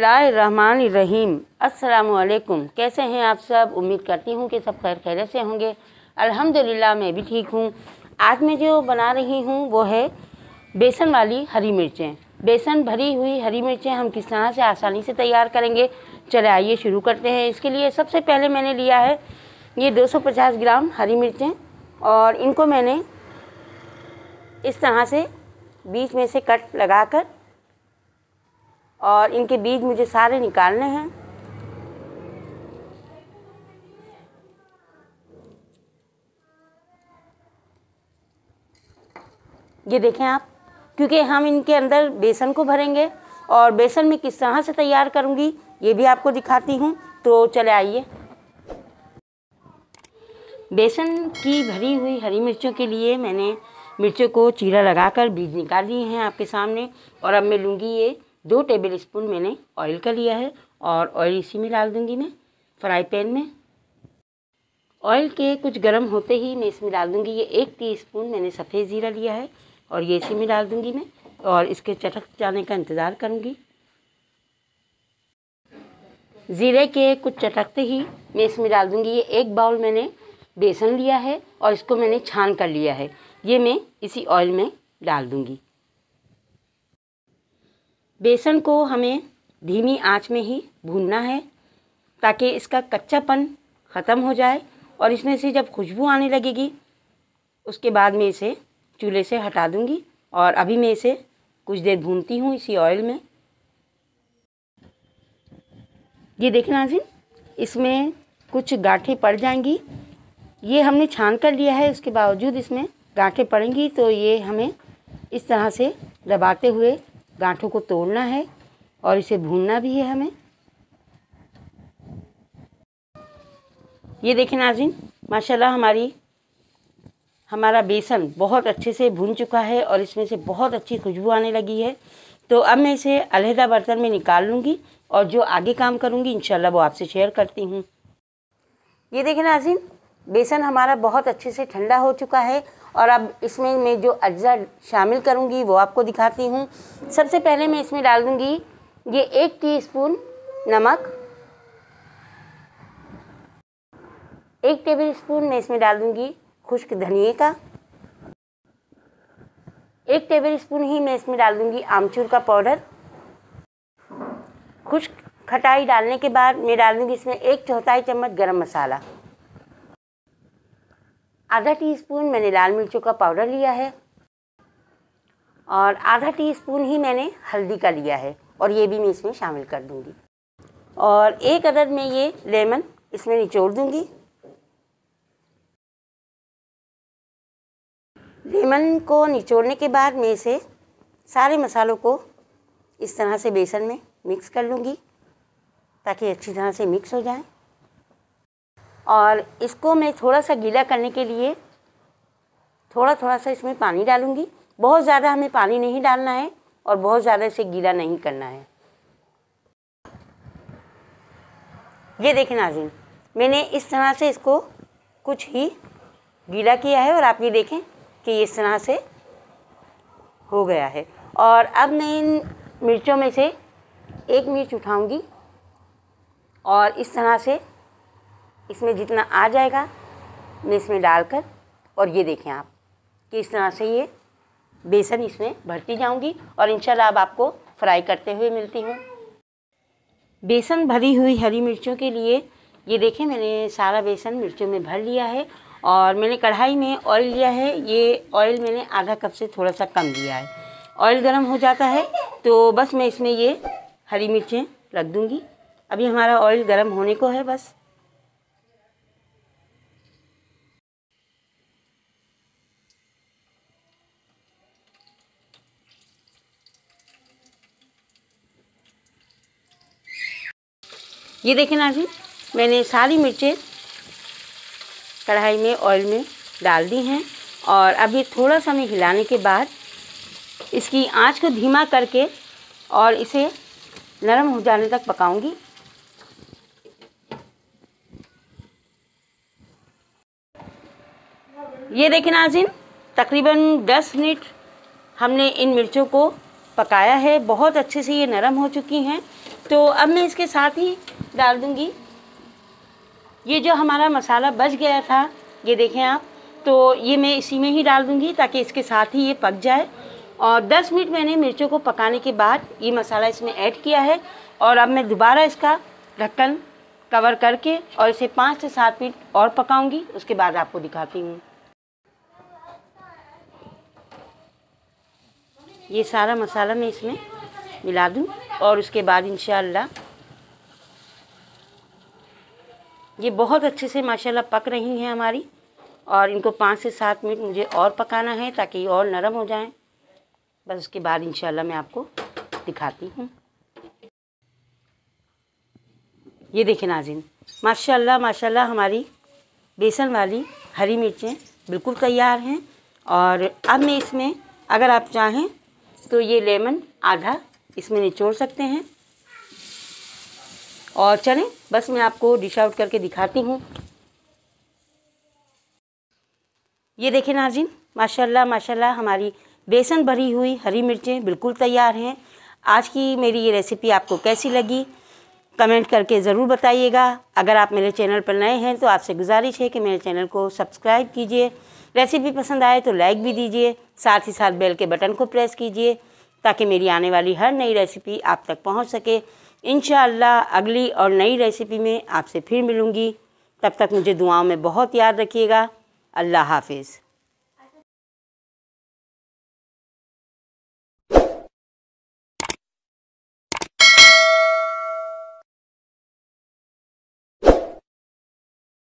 बिस्मिल्लाहिर्रहमानिर्रहीम। अस्सलामुअलैकुम। कैसे हैं आप सब? उम्मीद करती हूँ कि सब खैर खैरियत से होंगे। अल्हम्दुलिल्लाह मैं भी ठीक हूँ। आज मैं जो बना रही हूँ वो है बेसन वाली हरी मिर्चें। बेसन भरी हुई हरी मिर्चें हम किस तरह से आसानी से तैयार करेंगे, चले आइए शुरू करते हैं। इसके लिए सबसे पहले मैंने लिया है ये 250 ग्राम हरी मिर्चें और इनको मैंने इस तरह से बीच में से कट लगाकर और इनके बीज मुझे सारे निकालने हैं। ये देखें आप, क्योंकि हम इनके अंदर बेसन को भरेंगे और बेसन में किस तरह से तैयार करूंगी ये भी आपको दिखाती हूँ। तो चले आइए। बेसन की भरी हुई हरी मिर्चों के लिए मैंने मिर्चों को चीरा लगाकर बीज निकाल लिए हैं आपके सामने। और अब मैं लूँगी ये 2 टेबल स्पून मैंने ऑयल का लिया है और ऑयल इसी में डाल दूँगी मैं फ्राई पैन में। ऑयल के कुछ गर्म होते ही मैं इसमें डाल दूँगी ये 1 टीस्पून मैंने सफ़ेद ज़ीरा लिया है और ये इसी में डाल दूँगी मैं और इसके चटक जाने का इंतज़ार करूँगी। ज़ीरे के कुछ चटकते ही मैं इसमें डाल दूँगी ये 1 बाउल मैंने बेसन लिया है और इसको मैंने छान कर लिया है। ये मैं इसी ऑयल में डाल दूँगी। बेसन को हमें धीमी आंच में ही भूनना है ताकि इसका कच्चापन ख़त्म हो जाए और इसमें से जब खुशबू आने लगेगी उसके बाद मैं इसे चूल्हे से हटा दूँगी। और अभी मैं इसे कुछ देर भूनती हूँ इसी ऑयल में। ये देखना नाज़रीन, इसमें कुछ गांठें पड़ जाएंगी। ये हमने छान कर लिया है, इसके बावजूद इसमें गांठें पड़ेंगी तो ये हमें इस तरह से दबाते हुए गांठों को तोड़ना है और इसे भूनना भी है हमें। ये देखें नाज़रीन, माशाल्लाह हमारा बेसन बहुत अच्छे से भून चुका है और इसमें से बहुत अच्छी खुशबू आने लगी है। तो अब मैं इसे अलहदा बर्तन में निकाल लूँगी और जो आगे काम करूँगी इंशाल्लाह वो आपसे शेयर करती हूँ। ये देखें नाज़रीन, बेसन हमारा बहुत अच्छे से ठंडा हो चुका है और अब इसमें मैं जो अज्जा शामिल करूँगी वो आपको दिखाती हूँ। सबसे पहले मैं इसमें डाल दूँगी ये 1 टीस्पून नमक, 1 टेबल स्पून मैं इसमें डाल दूँगी खुश्क धनिए का, 1 टेबल स्पून ही मैं इसमें डाल दूँगी आमचूर का पाउडर। खुश्क खटाई डालने के बाद मैं डाल दूँगी इसमें 1/4 चम्मच गरम मसाला, आधा टीस्पून मैंने लाल मिर्चों का पाउडर लिया है और आधा टीस्पून ही मैंने हल्दी का लिया है और ये भी मैं इसमें शामिल कर दूँगी। और 1 अदद में ये लेमन इसमें निचोड़ दूँगी। लेमन को निचोड़ने के बाद मैं इसे सारे मसालों को इस तरह से बेसन में मिक्स कर लूँगी ताकि अच्छी तरह से मिक्स हो जाए। और इसको मैं थोड़ा सा गीला करने के लिए थोड़ा सा इसमें पानी डालूँगी। बहुत ज़्यादा हमें पानी नहीं डालना है और बहुत ज़्यादा इसे गीला नहीं करना है। ये देखें नाज़रीन, मैंने इस तरह से इसको कुछ ही गीला किया है और आप ये देखें कि इस तरह से हो गया है। और अब मैं इन मिर्चों में से 1 मिर्च उठाऊंगी और इस तरह से इसमें जितना आ जाएगा मैं इसमें डालकर और ये देखें आप कि इस तरह से ये बेसन इसमें भरती जाऊंगी और इंशाल्लाह अब आपको फ्राई करते हुए मिलती हूँ। बेसन भरी हुई हरी मिर्चों के लिए ये देखें मैंने सारा बेसन मिर्चों में भर लिया है और मैंने कढ़ाई में ऑयल लिया है। ये ऑयल मैंने आधा कप से थोड़ा सा कम लिया है। ऑयल गर्म हो जाता है तो बस मैं इसमें ये हरी मिर्चें रख दूँगी। अभी हमारा ऑयल गर्म होने को है बस। ये देखें नाज़रीन, मैंने सारी मिर्चें कढ़ाई में ऑयल में डाल दी हैं और अभी थोड़ा सा मैं हिलाने के बाद इसकी आंच को धीमा करके और इसे नरम हो जाने तक पकाऊंगी। ये देखें नाज़रीन, तकरीबन 10 मिनट हमने इन मिर्चों को पकाया है। बहुत अच्छे से ये नरम हो चुकी हैं। तो अब मैं इसके साथ ही डाल दूँगी ये जो हमारा मसाला बच गया था, ये देखें आप, तो ये मैं इसी में ही डाल दूँगी ताकि इसके साथ ही ये पक जाए। और 10 मिनट मैंने मिर्चों को पकाने के बाद ये मसाला इसमें ऐड किया है और अब मैं दोबारा इसका ढक्कन कवर करके और इसे 5 से 7 मिनट और पकाऊंगी। उसके बाद आपको दिखाती हूँ। ये सारा मसाला मैं इसमें मिला दूँ और उसके बाद इंशाअल्लाह ये बहुत अच्छे से माशाल्लाह पक रही हैं हमारी और इनको 5 से 7 मिनट मुझे और पकाना है ताकि ये और नरम हो जाएं। बस उसके बाद इंशाअल्लाह मैं आपको दिखाती हूँ। ये देखें नाज़रीन, माशाल्लाह माशाल्लाह हमारी बेसन वाली हरी मिर्चें बिल्कुल तैयार हैं। और अब मैं इसमें अगर आप चाहें तो ये लेमन आधा इसमें निचोड़ सकते हैं। और चलें बस मैं आपको डिश आउट करके दिखाती हूँ। ये देखें नाज़रीन, माशाल्लाह माशाल्लाह हमारी बेसन भरी हुई हरी मिर्चें बिल्कुल तैयार हैं। आज की मेरी ये रेसिपी आपको कैसी लगी कमेंट करके ज़रूर बताइएगा। अगर आप मेरे चैनल पर नए हैं तो आपसे गुजारिश है कि मेरे चैनल को सब्सक्राइब कीजिए। रेसिपी पसंद आए तो लाइक भी दीजिए, साथ ही साथ बेल के बटन को प्रेस कीजिए ताकि मेरी आने वाली हर नई रेसिपी आप तक पहुंच सके। इंशाअल्लाह अगली और नई रेसिपी में आपसे फिर मिलूँगी। तब तक मुझे दुआओं में बहुत याद रखिएगा। अल्लाह हाफिज़।